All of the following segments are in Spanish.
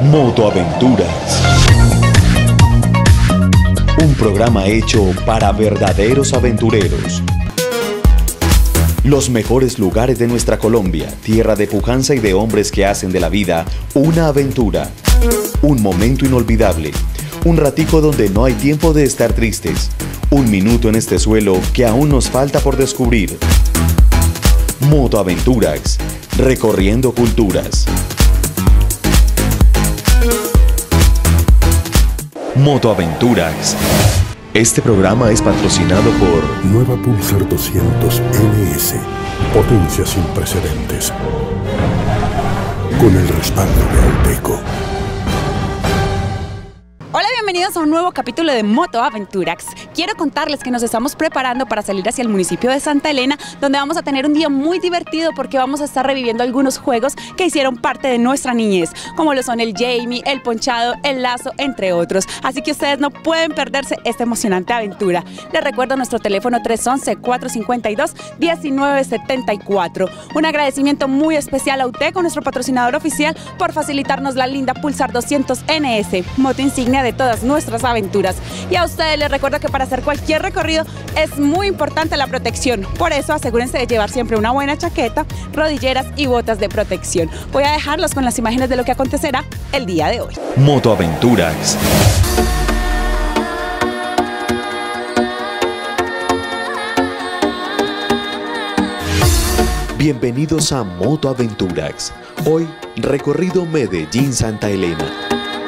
Motoaventuras. Un programa hecho para verdaderos aventureros. Los mejores lugares de nuestra Colombia, tierra de pujanza y de hombres que hacen de la vida una aventura. Un momento inolvidable. Un ratico donde no hay tiempo de estar tristes. Un minuto en este suelo que aún nos falta por descubrir. Motoaventuras. Recorriendo culturas. Motoaventuras. Este programa es patrocinado por Nueva Pulsar 200 NS. Potencia sin precedentes. Con el respaldo de Alteco. Hola, bienvenidos a un nuevo capítulo de Motoaventuras. Quiero contarles que nos estamos preparando para salir hacia el municipio de Santa Elena, donde vamos a tener un día muy divertido porque vamos a estar reviviendo algunos juegos que hicieron parte de nuestra niñez, como lo son el Jamie, el ponchado, el lazo, entre otros. Así que ustedes no pueden perderse esta emocionante aventura. Les recuerdo nuestro teléfono 311-452-1974. Un agradecimiento muy especial a UTECO, nuestro patrocinador oficial, por facilitarnos la linda Pulsar 200 NS, moto insignia de todas nuestras aventuras. Y a ustedes les recuerdo que para hacer cualquier recorrido es muy importante la protección. Por eso asegúrense de llevar siempre una buena chaqueta, rodilleras y botas de protección. Voy a dejarlos con las imágenes de lo que acontecerá el día de hoy. Motoaventuras. Bienvenidos a Motoaventuras. Hoy, recorrido Medellín-Santa Elena.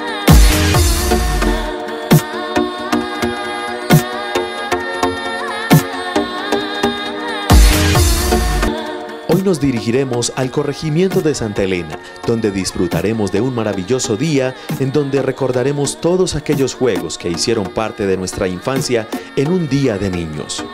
Hoy nos dirigiremos al corregimiento de Santa Elena, donde disfrutaremos de un maravilloso día en donde recordaremos todos aquellos juegos que hicieron parte de nuestra infancia en un día de niños.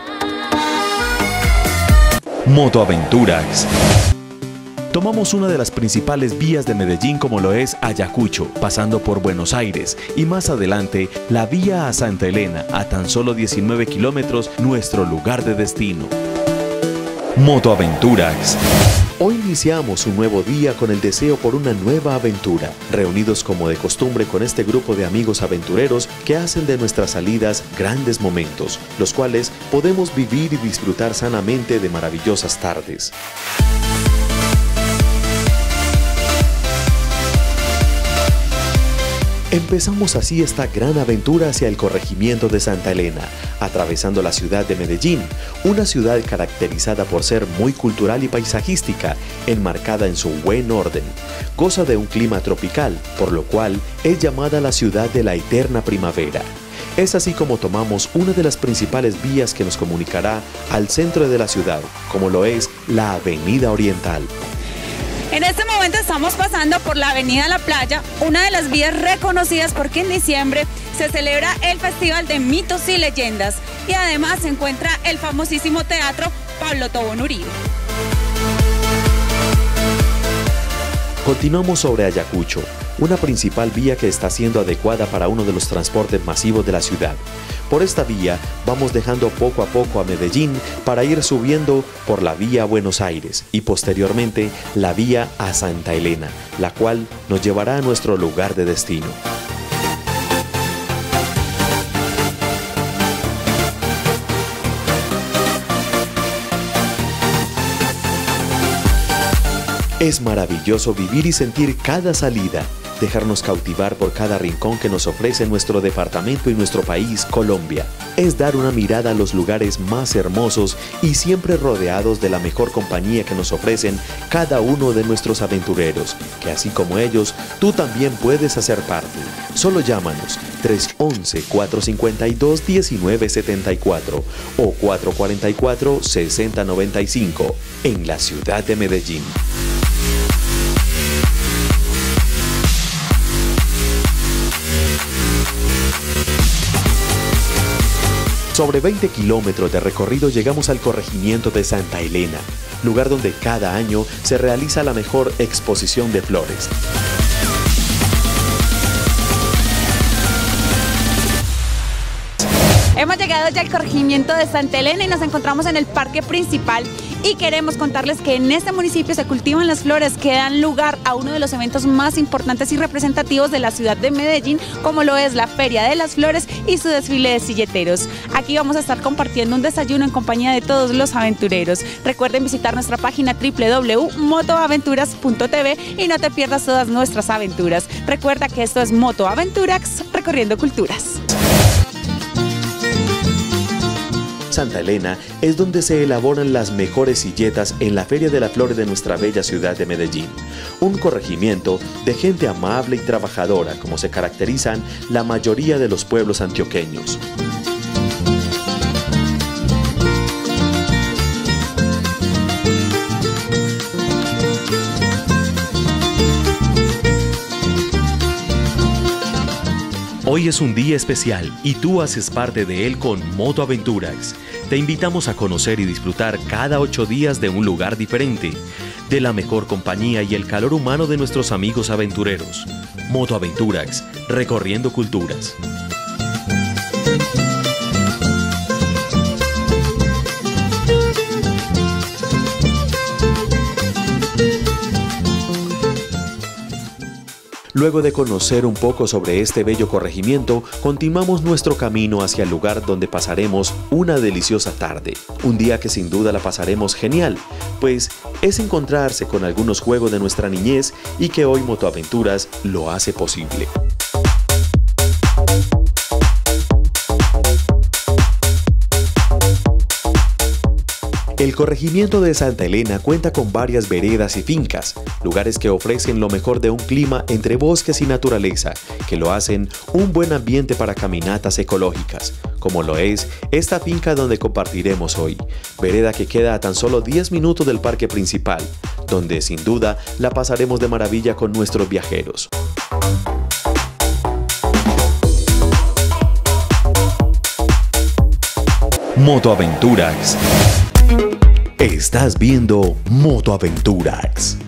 Motoaventuras. Tomamos una de las principales vías de Medellín, como lo es Ayacucho, pasando por Buenos Aires y más adelante la vía a Santa Elena, a tan solo 19 kilómetros, nuestro lugar de destino. Motoaventuras. Hoy iniciamos un nuevo día con el deseo por una nueva aventura, reunidos como de costumbre con este grupo de amigos aventureros que hacen de nuestras salidas grandes momentos, los cuales podemos vivir y disfrutar sanamente de maravillosas tardes. Empezamos así esta gran aventura hacia el corregimiento de Santa Elena, atravesando la ciudad de Medellín, una ciudad caracterizada por ser muy cultural y paisajística, enmarcada en su buen orden. Goza de un clima tropical, por lo cual es llamada la ciudad de la eterna primavera. Es así como tomamos una de las principales vías que nos comunicará al centro de la ciudad, como lo es la Avenida Oriental. En este momento estamos pasando por la Avenida La Playa, una de las vías reconocidas porque en diciembre se celebra el Festival de Mitos y Leyendas y además se encuentra el famosísimo teatro Pablo Tobón Uribe. Continuamos sobre Ayacucho, una principal vía que está siendo adecuada para uno de los transportes masivos de la ciudad. Por esta vía vamos dejando poco a poco a Medellín para ir subiendo por la vía a Buenos Aires y posteriormente la vía a Santa Elena, la cual nos llevará a nuestro lugar de destino. Es maravilloso vivir y sentir cada salida, dejarnos cautivar por cada rincón que nos ofrece nuestro departamento y nuestro país, Colombia. Es dar una mirada a los lugares más hermosos y siempre rodeados de la mejor compañía que nos ofrecen cada uno de nuestros aventureros, que así como ellos, tú también puedes hacer parte. Solo llámanos 311-452-1974 o 444-6095 en la ciudad de Medellín. Sobre 20 kilómetros de recorrido llegamos al corregimiento de Santa Elena, lugar donde cada año se realiza la mejor exposición de flores. Hemos llegado ya al corregimiento de Santa Elena y nos encontramos en el parque principal Y queremos contarles que en este municipio se cultivan las flores que dan lugar a uno de los eventos más importantes y representativos de la ciudad de Medellín, como lo es la Feria de las Flores y su desfile de silleteros. Aquí vamos a estar compartiendo un desayuno en compañía de todos los aventureros. Recuerden visitar nuestra página www.motoaventuras.tv y no te pierdas todas nuestras aventuras. Recuerda que esto es Moto Aventurax, recorriendo culturas. Santa Elena es donde se elaboran las mejores silletas en la Feria de la Flor de nuestra bella ciudad de Medellín. Un corregimiento de gente amable y trabajadora, como se caracterizan la mayoría de los pueblos antioqueños. Hoy es un día especial y tú haces parte de él con Moto Aventurax. Te invitamos a conocer y disfrutar cada 8 días de un lugar diferente, de la mejor compañía y el calor humano de nuestros amigos aventureros. Moto Aventurax, recorriendo culturas. Luego de conocer un poco sobre este bello corregimiento, continuamos nuestro camino hacia el lugar donde pasaremos una deliciosa tarde. Un día que sin duda la pasaremos genial, pues es encontrarse con algunos juegos de nuestra niñez y que hoy Motoaventuras lo hace posible. El corregimiento de Santa Elena cuenta con varias veredas y fincas, lugares que ofrecen lo mejor de un clima entre bosques y naturaleza, que lo hacen un buen ambiente para caminatas ecológicas, como lo es esta finca donde compartiremos hoy, vereda que queda a tan solo 10 minutos del parque principal, donde sin duda la pasaremos de maravilla con nuestros viajeros. Motoaventurax. Estás viendo Motoaventurax.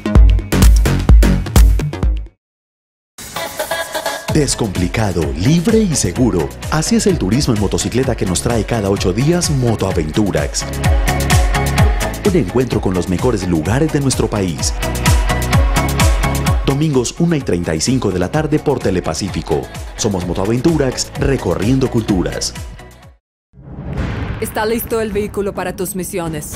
Descomplicado, libre y seguro. Así es el turismo en motocicleta que nos trae cada 8 días Motoaventurax. Un encuentro con los mejores lugares de nuestro país. Domingos 1:35 de la tarde por Telepacífico. Somos Motoaventurax, recorriendo culturas. ¿Está listo el vehículo para tus misiones?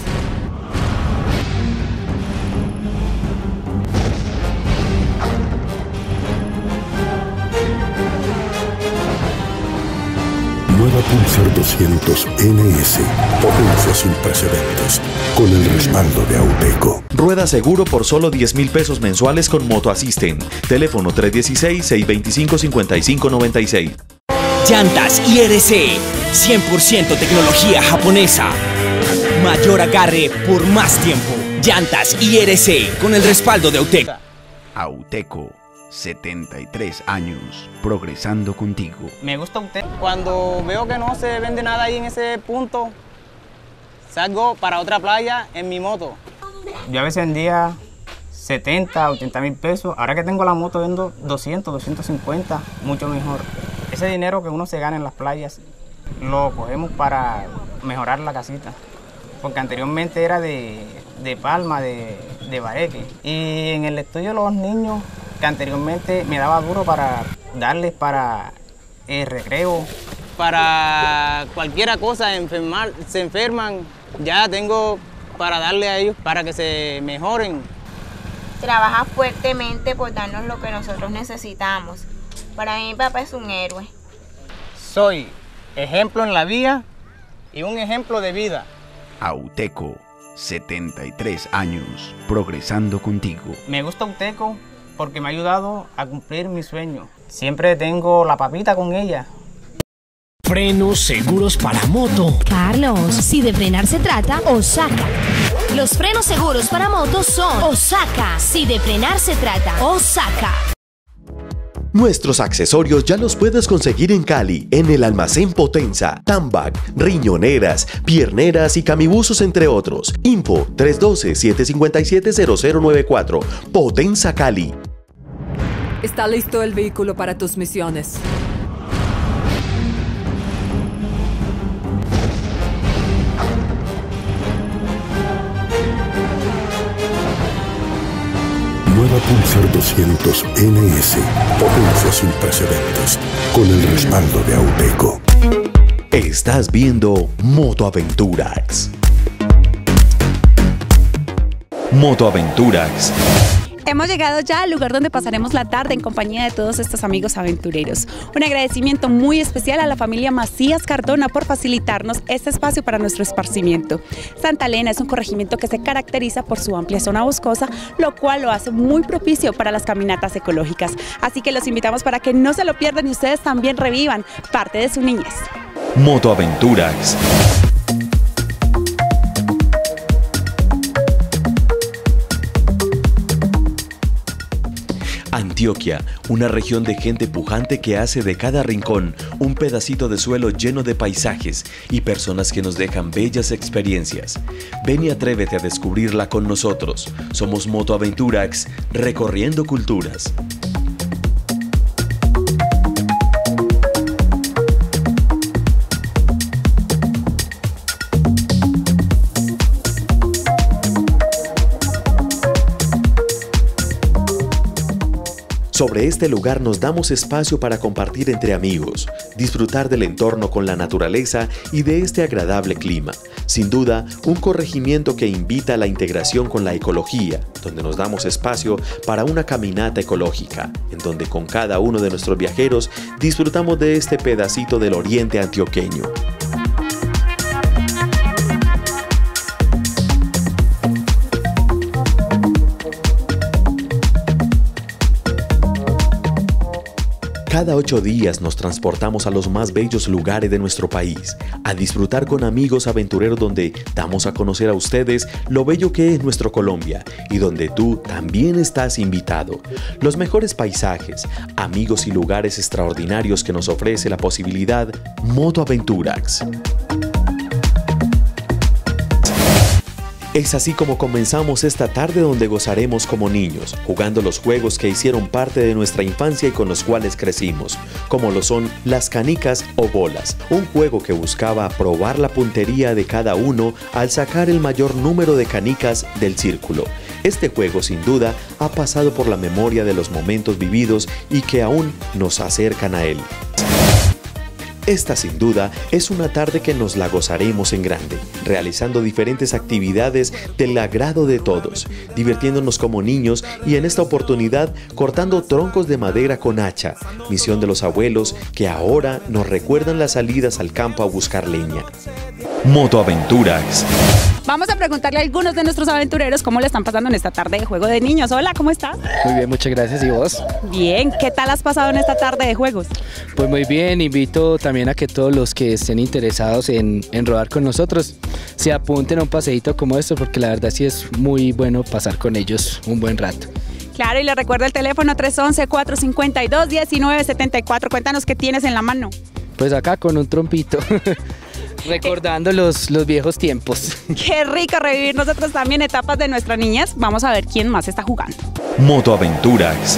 Nueva Pulsar 200 NS, potencia sin precedentes, con el respaldo de Auteco. Rueda seguro por solo 10,000 pesos mensuales con Moto Assistant. Teléfono 316-625-5596. Llantas IRC, 100% tecnología japonesa. Mayor agarre por más tiempo. Llantas IRC con el respaldo de Auteco. Auteco, 73 años, progresando contigo. Me gusta Auteco. Cuando veo que no se vende nada ahí en ese punto, salgo para otra playa en mi moto. Yo a veces vendía 70, 80 mil pesos. Ahora que tengo la moto vendo 200, 250, mucho mejor. Ese dinero que uno se gana en las playas lo cogemos para mejorar la casita, porque anteriormente era de palma, de bareque. Y en el estudio los niños, que anteriormente me daba duro para darles para el recreo. Para cualquier cosa, se enferman, ya tengo para darle a ellos para que se mejoren. Trabaja fuertemente por darnos lo que nosotros necesitamos. Para mí mi papá es un héroe. Soy ejemplo en la vía y un ejemplo de vida. Auteco, 73 años, progresando contigo. Me gusta Auteco porque me ha ayudado a cumplir mi sueño. Siempre tengo la papita con ella. Frenos seguros para moto. Carlos, si de frenar se trata, Osaka. Los frenos seguros para motos son Osaka. Si de frenar se trata, Osaka. Nuestros accesorios ya los puedes conseguir en Cali, en el almacén Potenza, Tambac, riñoneras, pierneras y camibuzos, entre otros. Info 312-757-0094. Potenza Cali. ¿Está listo el vehículo para tus misiones? Nueva Pulsar 200 NS. Potencia sin precedentes. Con el respaldo de Auteco. Estás viendo Motoaventurax. Motoaventurax. Hemos llegado ya al lugar donde pasaremos la tarde en compañía de todos estos amigos aventureros. Un agradecimiento muy especial a la familia Macías Cardona por facilitarnos este espacio para nuestro esparcimiento. Santa Elena es un corregimiento que se caracteriza por su amplia zona boscosa, lo cual lo hace muy propicio para las caminatas ecológicas. Así que los invitamos para que no se lo pierdan y ustedes también revivan parte de su niñez. Motoaventurax. Antioquia, una región de gente pujante que hace de cada rincón un pedacito de suelo lleno de paisajes y personas que nos dejan bellas experiencias. Ven y atrévete a descubrirla con nosotros. Somos Motoaventurax, recorriendo culturas. Sobre este lugar nos damos espacio para compartir entre amigos, disfrutar del entorno con la naturaleza y de este agradable clima. Sin duda, un corregimiento que invita a la integración con la ecología, donde nos damos espacio para una caminata ecológica, en donde con cada uno de nuestros viajeros disfrutamos de este pedacito del oriente antioqueño. Cada 8 días nos transportamos a los más bellos lugares de nuestro país, a disfrutar con amigos aventureros donde damos a conocer a ustedes lo bello que es nuestro Colombia y donde tú también estás invitado. Los mejores paisajes, amigos y lugares extraordinarios que nos ofrece la posibilidad Motoaventurax. Es así como comenzamos esta tarde donde gozaremos como niños, jugando los juegos que hicieron parte de nuestra infancia y con los cuales crecimos, como lo son las canicas o bolas, un juego que buscaba probar la puntería de cada uno al sacar el mayor número de canicas del círculo. Este juego sin duda ha pasado por la memoria de los momentos vividos y que aún nos acercan a él. Esta sin duda es una tarde que nos la gozaremos en grande, realizando diferentes actividades del agrado de todos, divirtiéndonos como niños y en esta oportunidad cortando troncos de madera con hacha, misión de los abuelos que ahora nos recuerdan las salidas al campo a buscar leña. Motoaventurax. Vamos a preguntarle a algunos de nuestros aventureros cómo le están pasando en esta tarde de juego de niños. Hola, ¿cómo estás? Muy bien, muchas gracias. ¿Y vos? Bien, ¿qué tal has pasado en esta tarde de juegos? Pues muy bien, invito también a que todos los que estén interesados en rodar con nosotros se apunten a un paseíto como esto, porque la verdad sí es muy bueno pasar con ellos un buen rato. Claro, y le recuerdo el teléfono 311-452-1974. Cuéntanos qué tienes en la mano. Pues acá con un trompito. Recordando los viejos tiempos. Qué rico revivir nosotros también etapas de nuestra niñez. Vamos a ver quién más está jugando. Motoaventurax.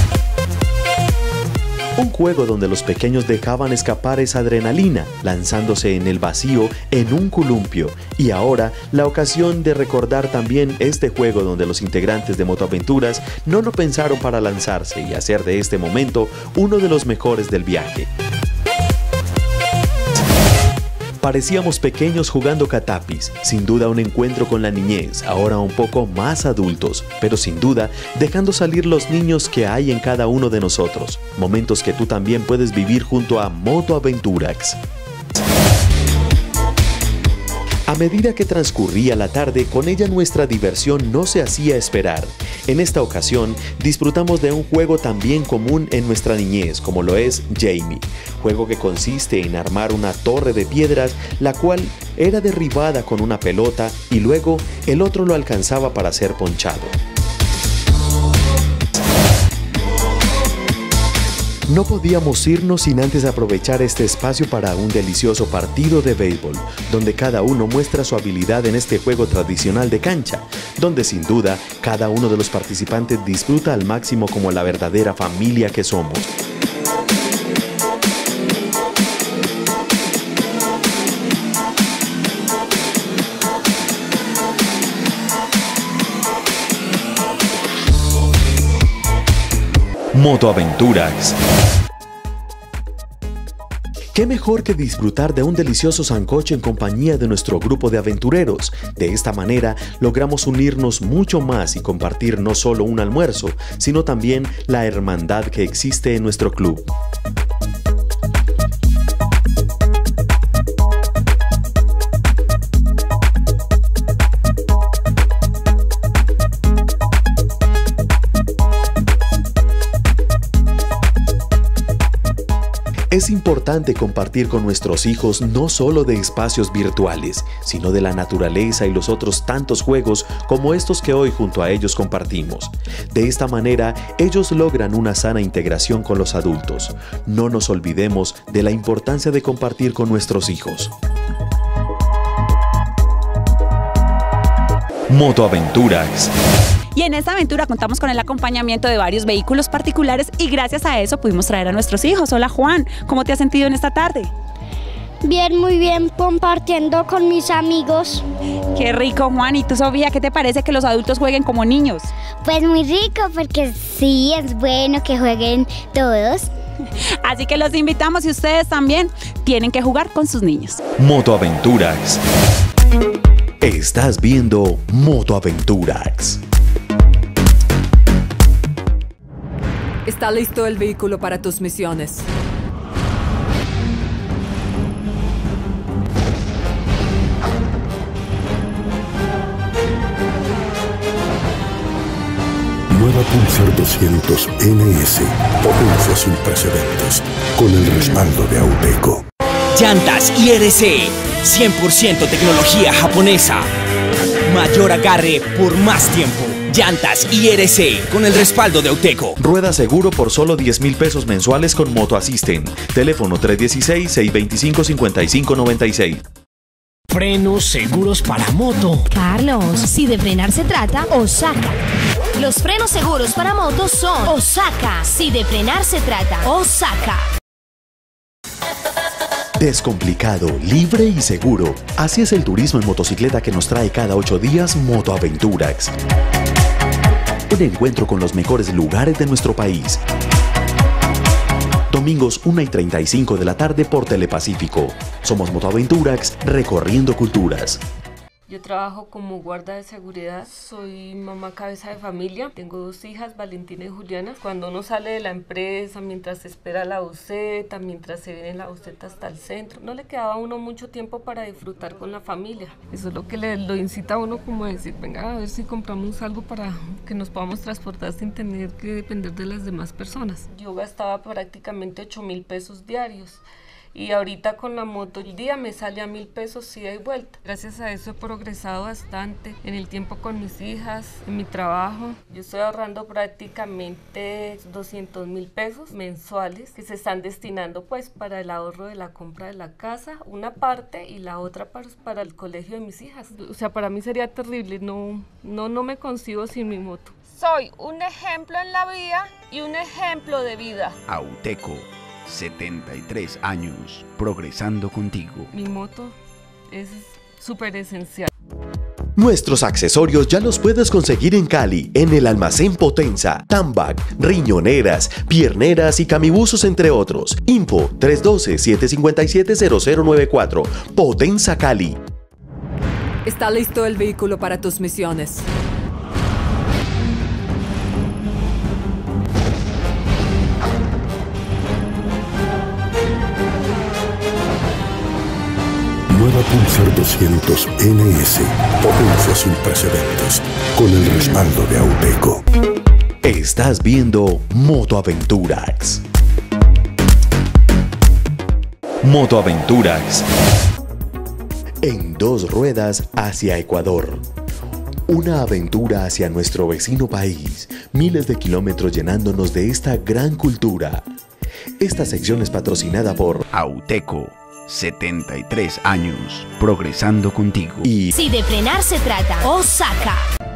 Un juego donde los pequeños dejaban escapar esa adrenalina, lanzándose en el vacío en un columpio. Y ahora, la ocasión de recordar también este juego donde los integrantes de Motoaventuras no lo pensaron para lanzarse y hacer de este momento uno de los mejores del viaje. Parecíamos pequeños jugando catapis, sin duda un encuentro con la niñez, ahora un poco más adultos, pero sin duda dejando salir los niños que hay en cada uno de nosotros, momentos que tú también puedes vivir junto a Motoaventurax. A medida que transcurría la tarde, con ella nuestra diversión no se hacía esperar. En esta ocasión, disfrutamos de un juego también común en nuestra niñez, como lo es Jamie, juego que consiste en armar una torre de piedras, la cual era derribada con una pelota y luego el otro lo alcanzaba para ser ponchado. No podíamos irnos sin antes aprovechar este espacio para un delicioso partido de béisbol, donde cada uno muestra su habilidad en este juego tradicional de cancha, donde sin duda cada uno de los participantes disfruta al máximo como la verdadera familia que somos. Motoaventurax. ¿Qué mejor que disfrutar de un delicioso sancocho en compañía de nuestro grupo de aventureros? De esta manera logramos unirnos mucho más y compartir no solo un almuerzo, sino también la hermandad que existe en nuestro club. Es importante compartir con nuestros hijos no solo de espacios virtuales, sino de la naturaleza y los otros tantos juegos como estos que hoy junto a ellos compartimos. De esta manera, ellos logran una sana integración con los adultos. No nos olvidemos de la importancia de compartir con nuestros hijos. Motoaventurax. Y en esta aventura contamos con el acompañamiento de varios vehículos particulares y gracias a eso pudimos traer a nuestros hijos. Hola Juan, ¿cómo te has sentido en esta tarde? Bien, muy bien, compartiendo con mis amigos. Qué rico, Juan. ¿Y tú, Sofía, qué te parece que los adultos jueguen como niños? Pues muy rico, porque sí, es bueno que jueguen todos. Así que los invitamos y ustedes también tienen que jugar con sus niños. Motoaventurax. Estás viendo Motoaventurax. ¿Está listo el vehículo para tus misiones? Nueva Pulsar 200 NS. Potencia sin precedentes. Con el respaldo de Auteco. Llantas IRC. 100% tecnología japonesa. Mayor agarre por más tiempo. Llantas IRC con el respaldo de Auteco. Rueda seguro por solo 10,000 pesos mensuales con Moto Assistant. Teléfono 316-625-5596. Frenos seguros para moto. Carlos, si de frenar se trata, Osaka. Los frenos seguros para motos son Osaka. Si de frenar se trata, Osaka. Descomplicado, libre y seguro. Así es el turismo en motocicleta que nos trae cada 8 días Motoaventurax. Un encuentro con los mejores lugares de nuestro país. Domingos 1:35 de la tarde por Telepacífico. Somos Motoaventurax, recorriendo culturas. Yo trabajo como guarda de seguridad, soy mamá cabeza de familia, tengo 2 hijas, Valentina y Juliana. Cuando uno sale de la empresa, mientras espera la buseta, mientras se viene la buseta hasta el centro, no le quedaba a uno mucho tiempo para disfrutar con la familia. Eso es lo que lo incita a uno como a decir, venga a ver si compramos algo para que nos podamos transportar sin tener que depender de las demás personas. Yo gastaba prácticamente 8,000 pesos diarios. Y ahorita con la moto el día me sale a 1,000 pesos ida y vuelta. Gracias a eso he progresado bastante en el tiempo con mis hijas, en mi trabajo. Yo estoy ahorrando prácticamente 200,000 pesos mensuales que se están destinando pues para el ahorro de la compra de la casa, una parte, y la otra para el colegio de mis hijas. O sea, para mí sería terrible, no me concibo sin mi moto. Soy un ejemplo en la vida y un ejemplo de vida. Auteco. 73 años progresando contigo. Mi moto es súper esencial. Nuestros accesorios ya los puedes conseguir en Cali, en el almacén Potenza, Tambac, riñoneras, pierneras y camibuzos, entre otros. Info 312-757-0094. Potenza Cali. ¿Está listo el vehículo para tus misiones? Nueva Pulsar 200 NS. Potencia sin precedentes. Con el respaldo de Auteco. Estás viendo Motoaventurax. Motoaventurax. En 2 ruedas hacia Ecuador. Una aventura hacia nuestro vecino país. Miles de kilómetros llenándonos de esta gran cultura. Esta sección es patrocinada por Auteco. 73 años progresando contigo. Y si de frenar se trata, Osaka.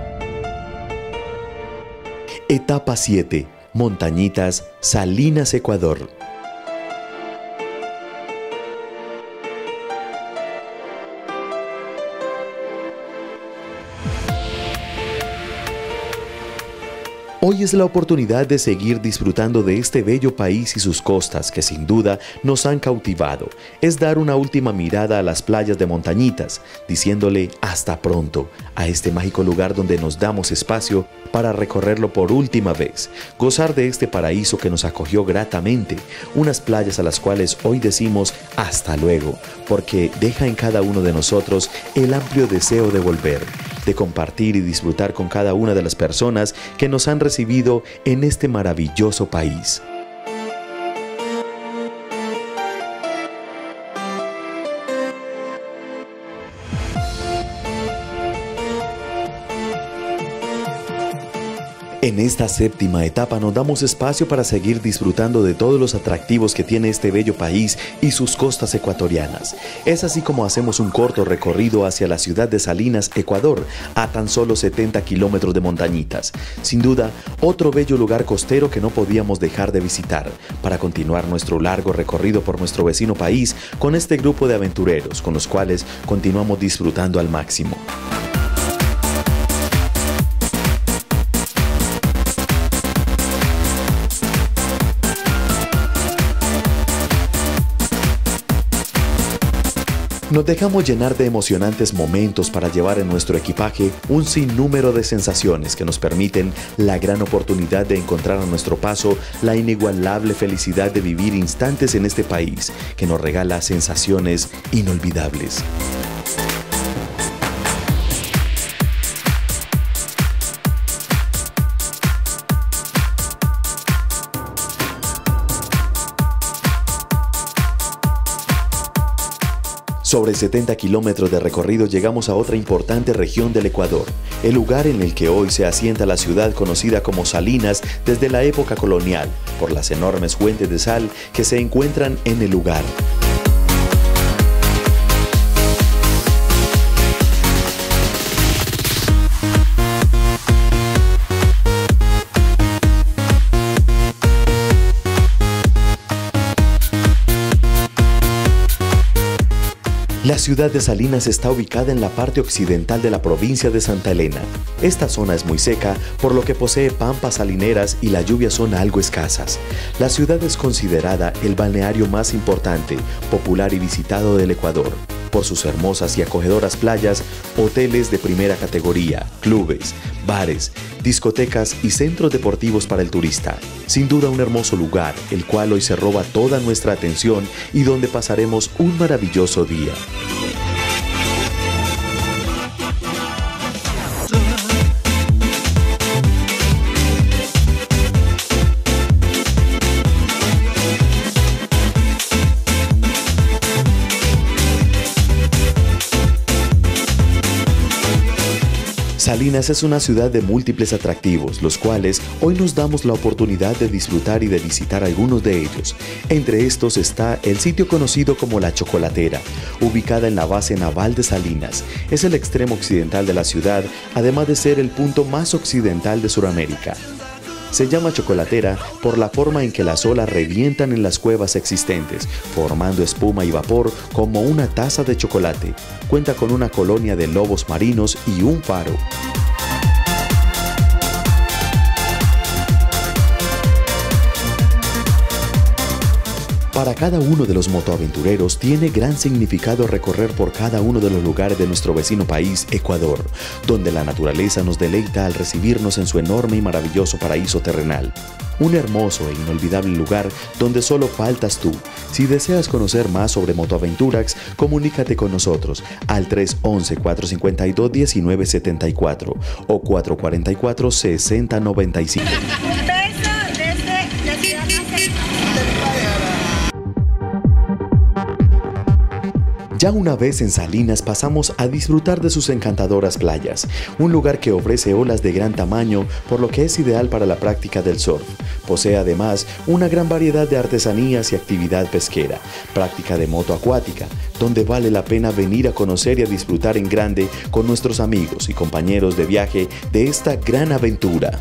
Etapa 7. Montañitas, Salinas, Ecuador. Hoy es la oportunidad de seguir disfrutando de este bello país y sus costas que sin duda nos han cautivado. Es dar una última mirada a las playas de Montañitas, diciéndole hasta pronto a este mágico lugar donde nos damos espacio para recorrerlo por última vez, gozar de este paraíso que nos acogió gratamente, unas playas a las cuales hoy decimos hasta luego, porque deja en cada uno de nosotros el amplio deseo de volver, de compartir y disfrutar con cada una de las personas que nos han recibido en este maravilloso país. En esta séptima etapa nos damos espacio para seguir disfrutando de todos los atractivos que tiene este bello país y sus costas ecuatorianas. Es así como hacemos un corto recorrido hacia la ciudad de Salinas, Ecuador, a tan solo 70 kilómetros de Montañitas. Sin duda, otro bello lugar costero que no podíamos dejar de visitar, para continuar nuestro largo recorrido por nuestro vecino país con este grupo de aventureros, con los cuales continuamos disfrutando al máximo. Nos dejamos llenar de emocionantes momentos para llevar en nuestro equipaje un sinnúmero de sensaciones que nos permiten la gran oportunidad de encontrar a nuestro paso la inigualable felicidad de vivir instantes en este país que nos regala sensaciones inolvidables. Sobre 70 kilómetros de recorrido llegamos a otra importante región del Ecuador, el lugar en el que hoy se asienta la ciudad conocida como Salinas desde la época colonial, por las enormes fuentes de sal que se encuentran en el lugar. La ciudad de Salinas está ubicada en la parte occidental de la provincia de Santa Elena. Esta zona es muy seca, por lo que posee pampas salineras y las lluvias son algo escasas. La ciudad es considerada el balneario más importante, popular y visitado del Ecuador, por sus hermosas y acogedoras playas, hoteles de primera categoría, clubes, bares, discotecas y centros deportivos para el turista. Sin duda un hermoso lugar, el cual hoy se roba toda nuestra atención y donde pasaremos un maravilloso día. Salinas es una ciudad de múltiples atractivos, los cuales hoy nos damos la oportunidad de disfrutar y de visitar algunos de ellos. Entre estos está el sitio conocido como La Chocolatera, ubicada en la base naval de Salinas. Es el extremo occidental de la ciudad, además de ser el punto más occidental de Sudamérica. Se llama chocolatera por la forma en que las olas revientan en las cuevas existentes, formando espuma y vapor como una taza de chocolate. Cuenta con una colonia de lobos marinos y un faro. Para cada uno de los motoaventureros tiene gran significado recorrer por cada uno de los lugares de nuestro vecino país, Ecuador, donde la naturaleza nos deleita al recibirnos en su enorme y maravilloso paraíso terrenal. Un hermoso e inolvidable lugar donde solo faltas tú. Si deseas conocer más sobre Motoaventurax, comunícate con nosotros al 311-452-1974 o 444-6095. Ya una vez en Salinas pasamos a disfrutar de sus encantadoras playas, un lugar que ofrece olas de gran tamaño, por lo que es ideal para la práctica del surf. Posee además una gran variedad de artesanías y actividad pesquera, práctica de moto acuática, donde vale la pena venir a conocer y a disfrutar en grande con nuestros amigos y compañeros de viaje de esta gran aventura.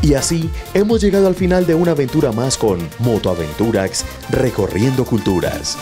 Y así hemos llegado al final de una aventura más con Motoaventurax recorriendo culturas.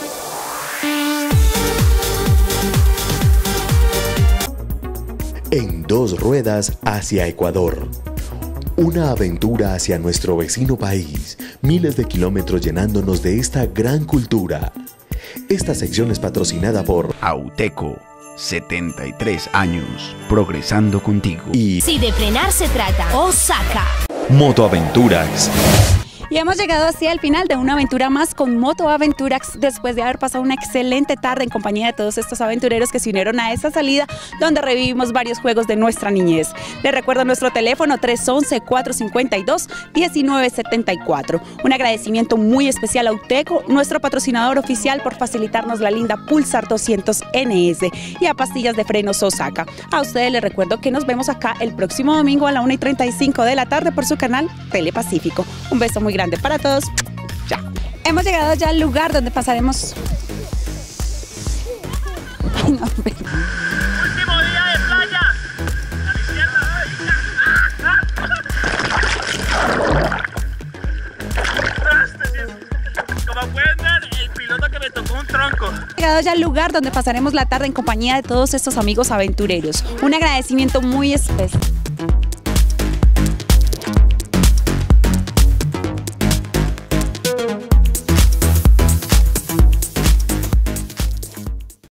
En dos ruedas hacia Ecuador. Una aventura hacia nuestro vecino país, miles de kilómetros llenándonos de esta gran cultura. Esta sección es patrocinada por Auteco, 73 años, progresando contigo. Y Si de frenar se trata, Osaka. Motoaventurax. Y hemos llegado así al final de una aventura más con Motoaventurax, después de haber pasado una excelente tarde en compañía de todos estos aventureros que se unieron a esta salida donde revivimos varios juegos de nuestra niñez. Les recuerdo nuestro teléfono 311-452-1974. Un agradecimiento muy especial a Auteco, nuestro patrocinador oficial, por facilitarnos la linda Pulsar 200 NS, y a Pastillas de Frenos Osaka. A ustedes les recuerdo que nos vemos acá el próximo domingo a la 1:35 de la tarde por su canal Telepacífico. Un beso muy grande para todos. Chao. Hemos llegado ya al lugar donde pasaremos. Ay, no, Último día de playa. A la izquierda. Como pueden ver, el piloto que me tocó un tronco. Hemos llegado ya al lugar donde pasaremos la tarde en compañía de todos estos amigos aventureros. Un agradecimiento muy especial.